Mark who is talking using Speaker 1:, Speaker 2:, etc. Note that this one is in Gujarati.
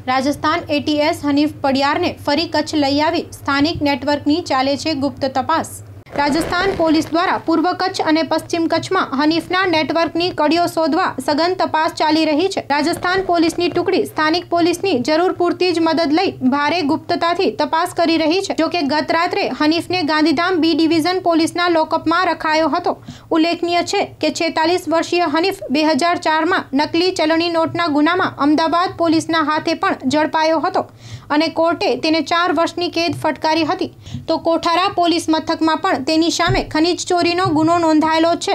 Speaker 1: રાજસ્થાન એટીએસ હનીફ પડિયારને ફરી કચ્છ લઈ આવી સ્થાનિક નેટવર્કની ચાલે છે ગુપ્ત તપાસ। રાજસ્થાન પોલીસ દ્વારા પૂર્વ કચ્છ અને પશ્ચિમ કચ્છમાં હનીફના નેટવર્કની કડીઓ શોધવા સઘન તપાસ ચાલી રહી છે। રાજસ્થાન પોલીસની ટુકડી સ્થાનિક પોલીસની જરૂર પૂરતી જ મદદ લઈ ભારે ગુપ્તતાથી તપાસ કરી રહી છે। જોકે ગત રાત્રે હનીફને ગાંધીધામ બી ડિવિઝન પોલીસના લોકઅપમાં રખાયો હતો। ઉલ્લેખનીય છે કે 46 વર્ષીય હનીફ 2004માં નકલી ચલણી નોટના ગુનામાં અમદાવાદ પોલીસના હાથે પણ ઝડપાયો હતો અને કોર્ટે તેને 4 વર્ષની કેદ ફટકારી હતી। તો કોઠારા પોલીસ મથકમાં પણ તેની સામે ખનીજ ચોરીનો ગુનો નોંધાયેલો છે।